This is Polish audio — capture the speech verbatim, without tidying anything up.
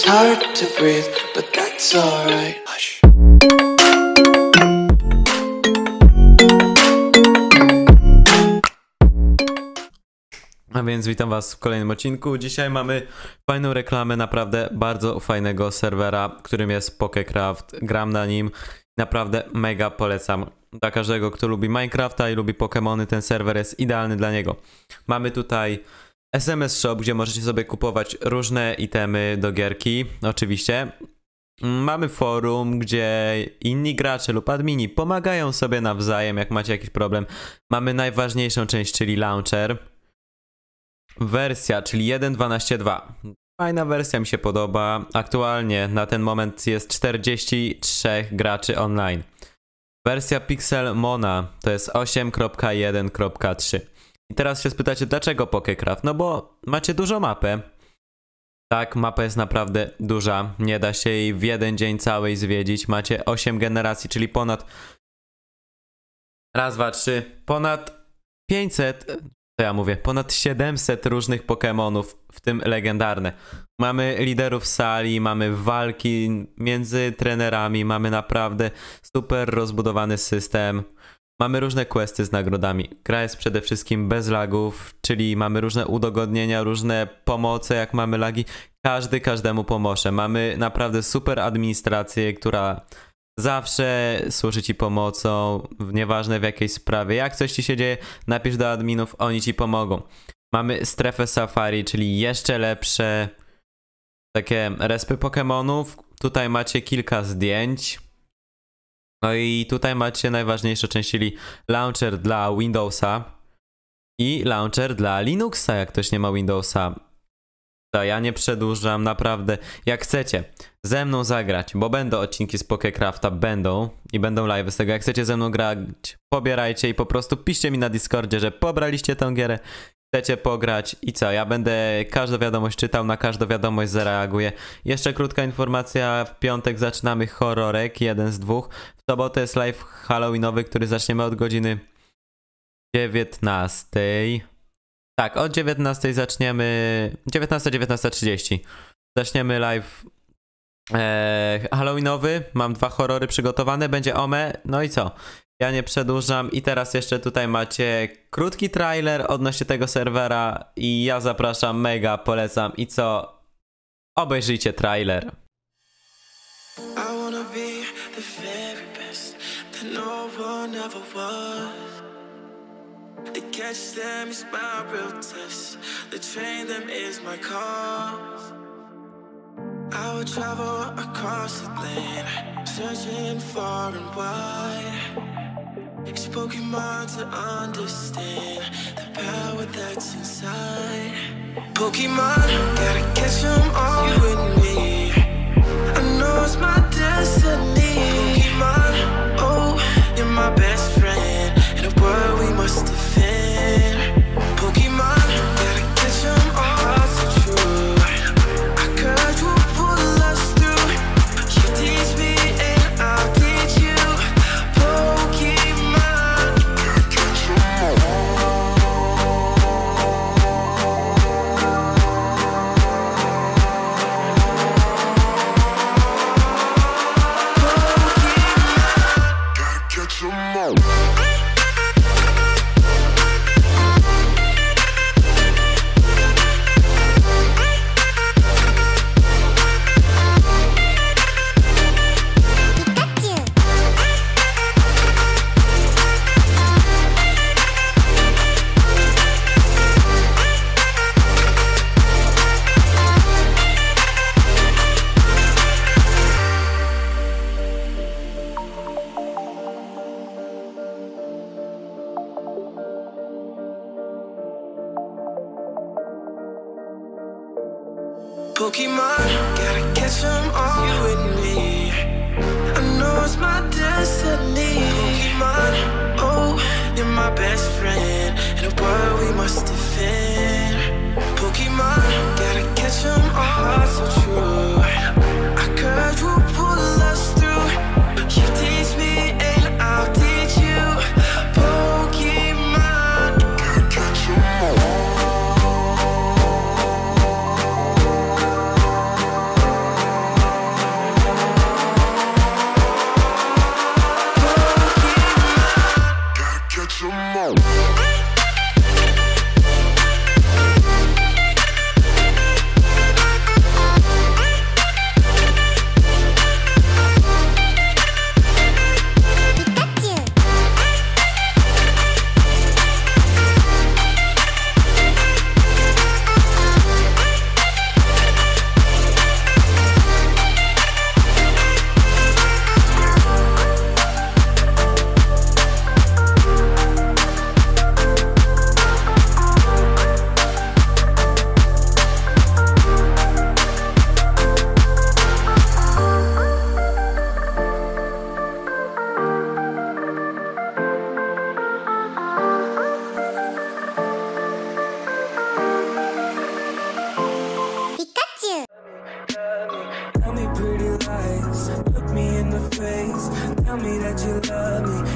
It's hard to breathe, but that's alright. Hush. A więc witam was w kolejnym odcinku. Dzisiaj mamy fajną reklamę naprawdę bardzo fajnego serwera, którym jest Pokecraft. Gram na nim. Naprawdę mega polecam. Dla każdego, kto lubi Minecrafta i lubi Pokemony, ten serwer jest idealny dla niego. Mamy tutaj S M S Shop, gdzie możecie sobie kupować różne itemy do gierki, oczywiście. Mamy forum, gdzie inni gracze lub admini pomagają sobie nawzajem, jak macie jakiś problem. Mamy najważniejszą część, czyli launcher. Wersja, czyli jeden dwanaście dwa. Fajna wersja, mi się podoba. Aktualnie na ten moment jest czterdzieści trzy graczy online. Wersja Pixelmona to jest osiem kropka jeden kropka trzy. I teraz się spytacie, dlaczego Pokecraft? No bo macie dużą mapę. Tak, mapa jest naprawdę duża. Nie da się jej w jeden dzień całej zwiedzić. Macie osiem generacji, czyli ponad... Raz, dwa, trzy. Ponad pięćset... Co ja mówię? Ponad siedemset różnych Pokemonów, w tym legendarne. Mamy liderów sali, mamy walki między trenerami, mamy naprawdę super rozbudowany system. Mamy różne questy z nagrodami. Gra jest przede wszystkim bez lagów, czyli mamy różne udogodnienia, różne pomoce, jak mamy lagi. Każdy każdemu pomoże. Mamy naprawdę super administrację, która zawsze służy ci pomocą, nieważne w jakiej sprawie. Jak coś ci się dzieje, napisz do adminów, oni ci pomogą. Mamy strefę safari, czyli jeszcze lepsze takie respy Pokemonów. Tutaj macie kilka zdjęć. No i tutaj macie najważniejszą część, czyli launcher dla Windowsa i launcher dla Linuxa, jak ktoś nie ma Windowsa. To ja nie przedłużam, naprawdę. Jak chcecie ze mną zagrać, bo będą odcinki z Pokecrafta, będą i będą live z tego. Jak chcecie ze mną grać, pobierajcie i po prostu piszcie mi na Discordzie, że pobraliście tę gierę, chcecie pograć i co, ja będę każdą wiadomość czytał, na każdą wiadomość zareaguję. Jeszcze krótka informacja, w piątek zaczynamy horrorek, jeden z dwóch. W sobotę jest live halloweenowy, który zaczniemy od godziny dziewiętnastej. Tak, od dziewiętnastej zaczniemy, dziewiętnasta, dziewiętnasta trzydzieści. Zaczniemy live e, halloweenowy, mam dwa horrory przygotowane, będzie Ome, no i co? Ja nie przedłużam i teraz jeszcze tutaj macie krótki trailer odnośnie tego serwera i ja zapraszam, mega polecam i co? Obejrzyjcie trailer. I wanna be the very best that no one ever was. To catch them is my real test. To train them is my cause. I would travel across the land, searching far and wide. It's Pokemon to understand the power that's inside. Pokemon, gotta catch them all with me. I know it's my destiny. Pokemon, oh, you're my best friend. In a world we must defend. Pokemon, gotta catch them all so true. I could you pull us through. You teach me and I'll teach you. Pokemon, gotta catch them all. Pokemon, gotta catch them all, you and me. I know it's my destiny. Pokemon, oh, you're my best friend. In a world we must defend. Pokemon, gotta catch them all, so true. I could you pull us through. You teach me and I'll teach you. Pokemon, gotta catch them all. me pretty lies, look me in the face, tell me that you love me.